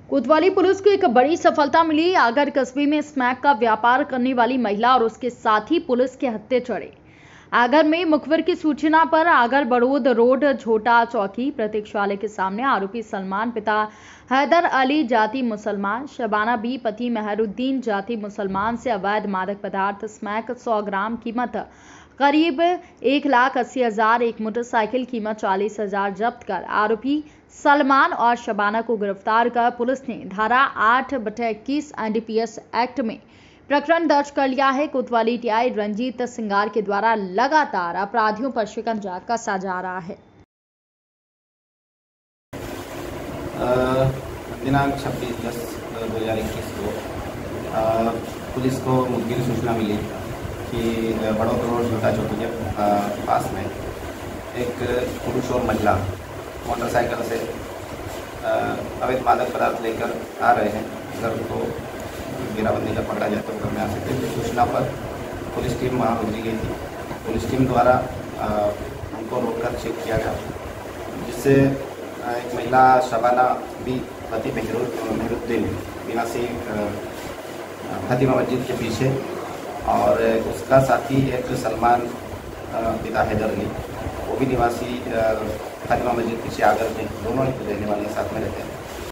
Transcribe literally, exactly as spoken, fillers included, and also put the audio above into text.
कोतवाली पुलिस को एक बड़ी सफलता मिली। आगर कस्बे में स्मैक का व्यापार करने वाली महिला और उसके साथी पुलिस के हत्थे चढ़े। आगर में मुखबिर की सूचना पर आगर बड़ौद रोड झोटा चौकी प्रतीक्षालय के सामने आरोपी सलमान पिता हैदर अली जाति मुसलमान, शबाना बी पति मेहरुद्दीन जाति मुसलमान से अवैध मादक पदार्थ स्मैक सौ ग्राम कीमत करीब एक लाख अस्सी हजार, एक मोटरसाइकिल कीमत चालीस हजार जब्त कर आरोपी सलमान और शबाना को गिरफ्तार कर पुलिस ने धारा आठ बटे इक्कीस एनडीपीएस एक्ट में प्रकरण दर्ज कर लिया है। कोतवाली टीआई रंजीत सिंगार के द्वारा लगातार अपराधियों पर शिकंजा कसा जा रहा है। दिनांक छब्बीस दस दो हजार इक्कीस को पुलिस को मुखबिर सूचना मिली कि बड़ौद रोड झोटा चौकी के पास में एक पुरुष और महिला मोटरसाइकिल से अवैध मादक पदार्थ लेकर आ रहे हैं। अगर उनको घेराबंदी कर पकड़ा जाए तो घर में आ सकते हैं। सूचना पर पुलिस टीम वहाँ भेजी गई थी। पुलिस टीम द्वारा उनको रोककर चेक किया गया, जिससे एक महिला शबाना बी पति मेहरुद्दीन निवासी फातिमा मस्जिद के पीछे और उसका साथी एक सलमान पिता हैदर अली, वो भी निवासी फातिमा मस्जिद पीछे आगर के, दोनों रहने वाले साथ में रहते हैं।